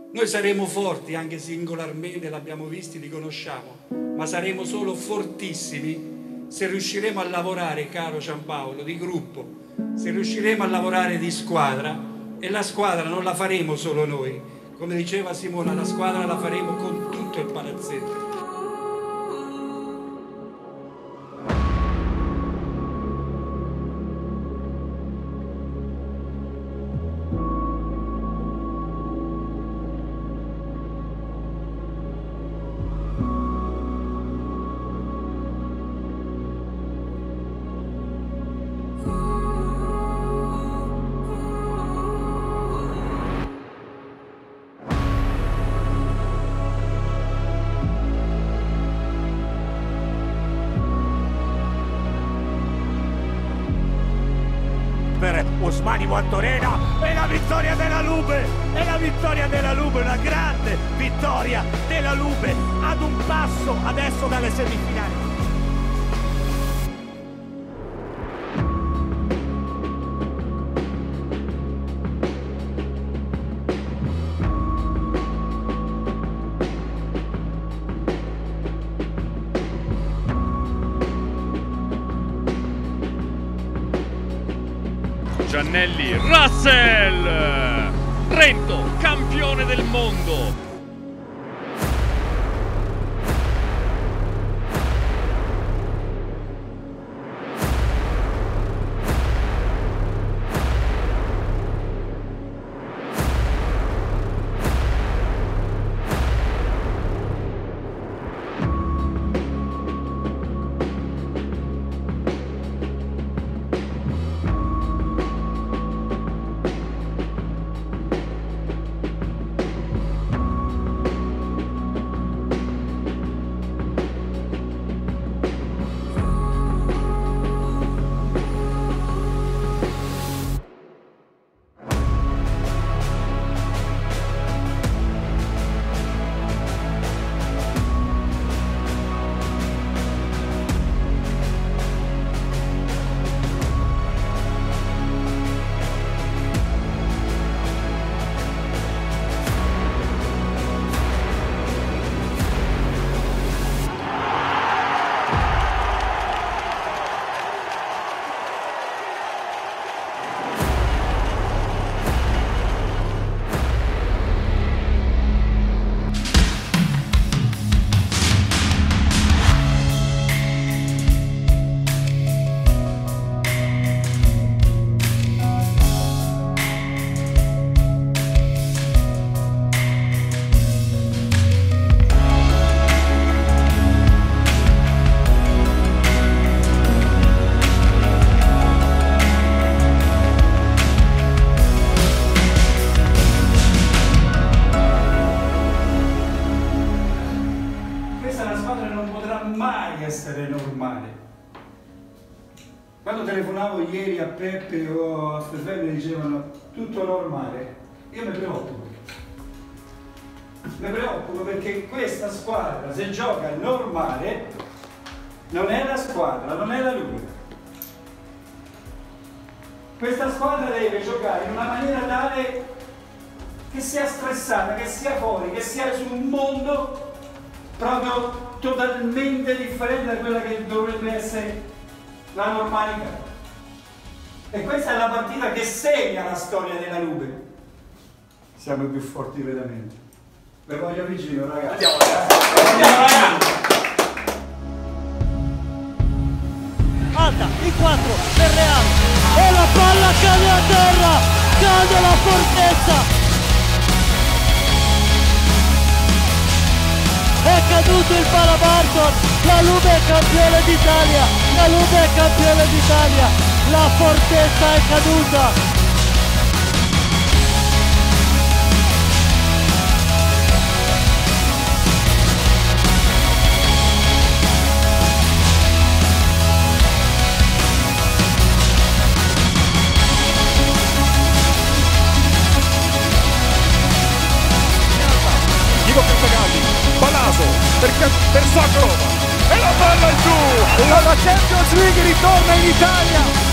Noi saremo forti anche singolarmente, l'abbiamo visti, li conosciamo, ma saremo solo fortissimi se riusciremo a lavorare, caro Giampaolo, di gruppo, se riusciremo a lavorare di squadra, e la squadra non la faremo solo noi, come diceva Simona, la squadra la faremo con tutto il palazzetto. Per Ousmane Moantorena e la vittoria della Lube, e la vittoria della Lube, una grande vittoria della Lube, ad un passo adesso dalle semifinali. Giannelli, Russell, Trento, campione del mondo. Essere normale. Quando telefonavo ieri a Peppe o a Fefè mi dicevano tutto normale, io mi preoccupo perché questa squadra, se gioca normale, non è la squadra, non è la Lube. Questa squadra deve giocare in una maniera tale che sia stressata, che sia fuori, che sia su un mondo proprio totalmente differente da quella che dovrebbe essere la normalità. E questa è la partita che segna la storia della Lube. Siamo i più forti veramente. Ve voglio vicino, ragazzi. Andiamo ragazzi. Alta, in 4 per Real. E la palla cade a terra. Cade la fortezza. È caduto il Palabarton, la Lube è campione d'Italia, la Lube è campione d'Italia, la fortezza è caduta. Per Sacrova e la palla in giù, la Champions League ritorna in Italia.